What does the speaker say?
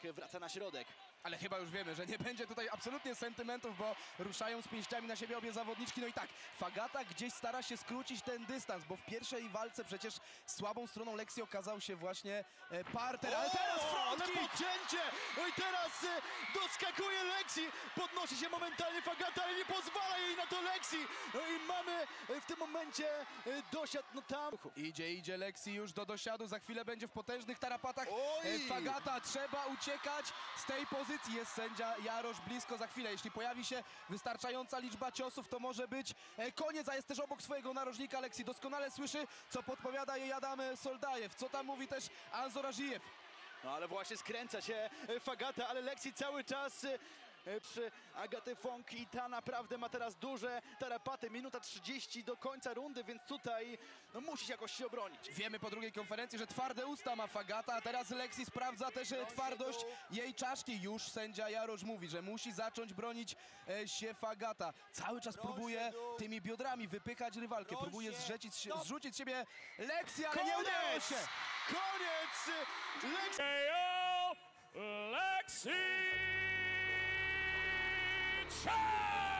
wraca na środek. Ale chyba już wiemy, że nie będzie tutaj absolutnie sentymentów, bo ruszają z pięściami na siebie obie zawodniczki. No i tak, Fagata gdzieś stara się skrócić ten dystans, bo w pierwszej walce przecież słabą stroną Lexi okazał się właśnie parter, ale teraz frontkick! Ale podcięcie! No i teraz doskakuje Lexi, podnosi się momentalnie Fagata, ale nie pozwala jej na to Lexi. No i mamy w tym momencie dosiad, no tam. Idzie Lexi już do dosiadu, za chwilę będzie w potężnych tarapatach. Oj! Fagata, trzeba uciekać z tej pozycji. Jest sędzia Jarosz blisko, za chwilę. Jeśli pojawi się wystarczająca liczba ciosów, to może być koniec, a jest też obok swojego narożnika. Lexi doskonale słyszy, co podpowiada jej Adam Soldajew, co tam mówi też Anzor Ażijew. No ale właśnie skręca się Fagata, ale Lexi cały czas przy Agaty Fong i ta naprawdę ma teraz duże tarapaty. Minuta 30 do końca rundy, więc tutaj no, musi jakoś się obronić. Wiemy po drugiej konferencji, że twarde usta ma Fagata, a teraz Lexi sprawdza też twardość jej czaszki. Już sędzia Jarosz mówi, że musi zacząć bronić się Fagata. Cały czas próbuje tymi biodrami wypychać rywalkę, próbuje zrzucić z siebie Lexi, ale nie udało się! Koniec! Lexi! Lexi!